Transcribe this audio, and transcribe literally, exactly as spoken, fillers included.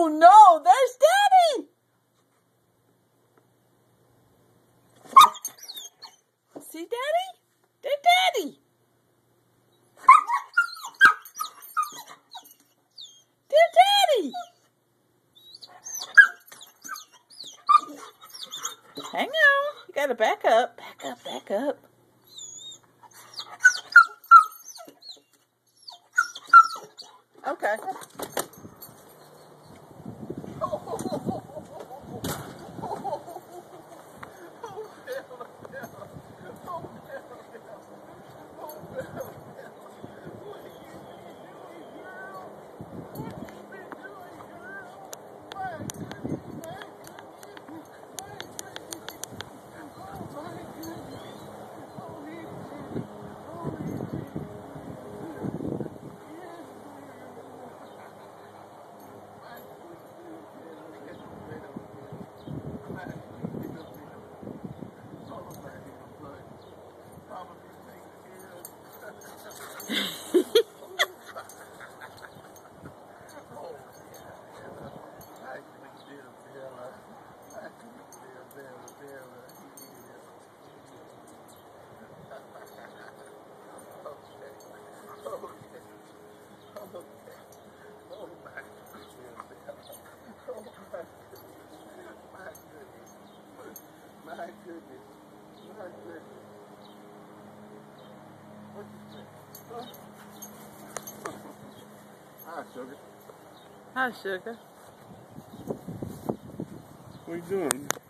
Oh no, there's Daddy! See Daddy? There's Daddy! There's Daddy! Hang on, you gotta back up, back up, back up. Okay. My goodness. My goodness. What you say? Hi, sugar. Hi, sugar. What are you doing?